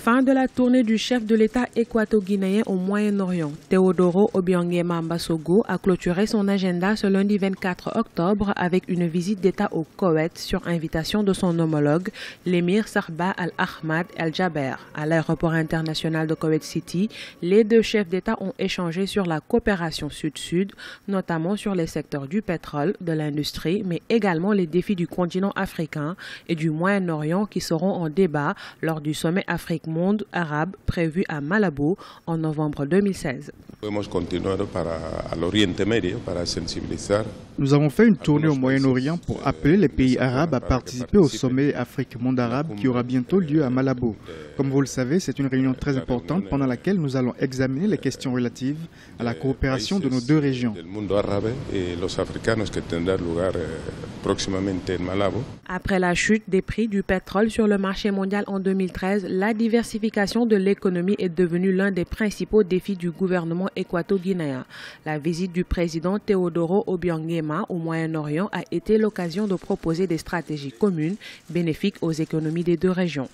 Fin de la tournée du chef de l'État équato-guinéen au Moyen-Orient. Teodoro Obiang Mbasogo a clôturé son agenda ce lundi 24 octobre avec une visite d'État au Koweït sur invitation de son homologue, l'émir Sarba Al-Ahmad El-Jaber. À l'aéroport international de Koweït City, les deux chefs d'État ont échangé sur la coopération sud-sud, notamment sur les secteurs du pétrole, de l'industrie, mais également les défis du continent africain et du Moyen-Orient qui seront en débat lors du sommet Afrique-Monde arabe prévu à Malabo en novembre 2016. Nous avons fait une tournée au Moyen-Orient pour appeler les pays arabes à participer au sommet Afrique-Monde arabe qui aura bientôt lieu à Malabo. Comme vous le savez, c'est une réunion très importante pendant laquelle nous allons examiner les questions relatives à la coopération de nos deux régions. Après la chute des prix du pétrole sur le marché mondial en 2013, la diversification de l'économie est devenue l'un des principaux défis du gouvernement équato-guinéen. La visite du président Teodoro Obiang au Moyen-Orient a été l'occasion de proposer des stratégies communes bénéfiques aux économies des deux régions.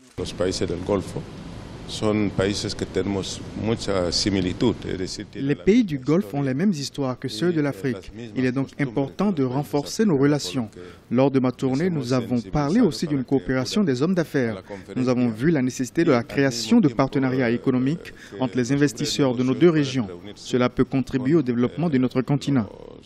Les pays du Golfe ont les mêmes histoires que ceux de l'Afrique. Il est donc important de renforcer nos relations. Lors de ma tournée, nous avons parlé aussi d'une coopération des hommes d'affaires. Nous avons vu la nécessité de la création de partenariats économiques entre les investisseurs de nos deux régions. Cela peut contribuer au développement de notre continent.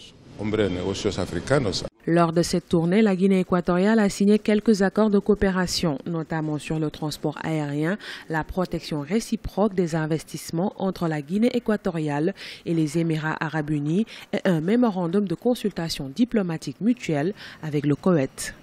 Lors de cette tournée, la Guinée équatoriale a signé quelques accords de coopération, notamment sur le transport aérien, la protection réciproque des investissements entre la Guinée équatoriale et les Émirats arabes unis et un mémorandum de consultation diplomatique mutuelle avec le Koweït.